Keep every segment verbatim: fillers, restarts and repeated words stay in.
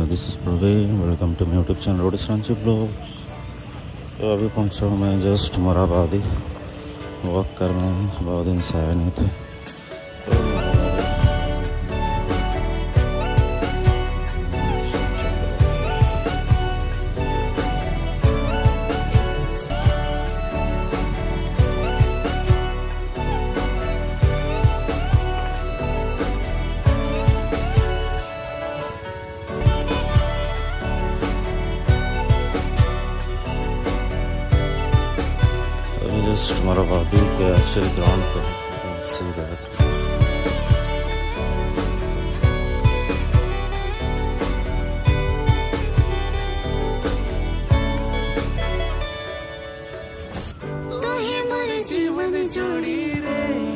This is Praveen, welcome to my YouTube channel road Sanchi blogs. तो अभी पहुंचा हूँ मैं जस्ट मोराबादी, वॉक करने, बहुत दिन से आए नहीं थे। जस्ट मोराबादी के एक्चुअल ग्राउंड पर सी दैट तो ही मेरे जीवन जोड़ी रे।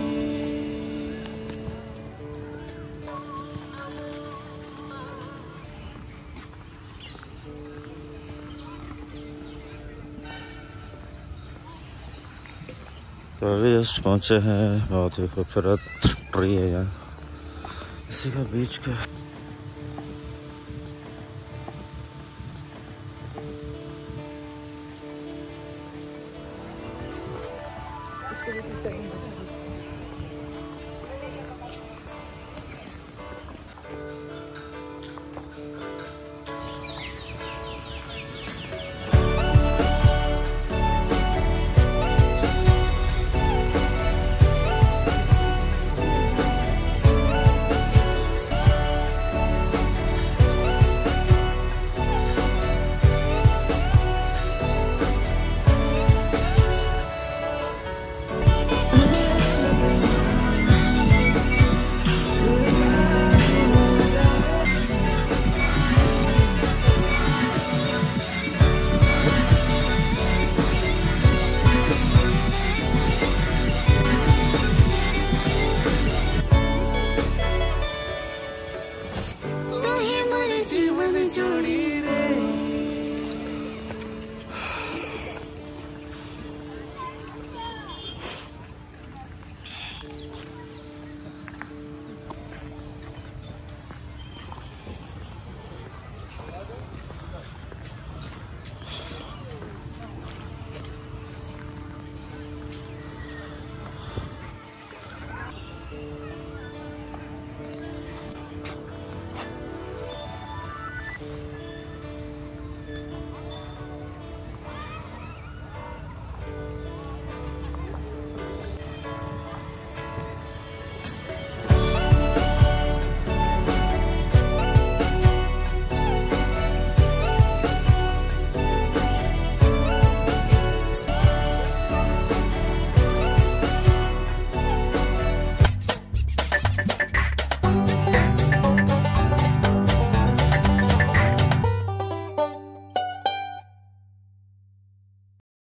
तो अभी जस्ट पहुँचे हैं, बहुत ही खूबसूरत ट्री है यहाँ, इसी का बीच का। इसको भी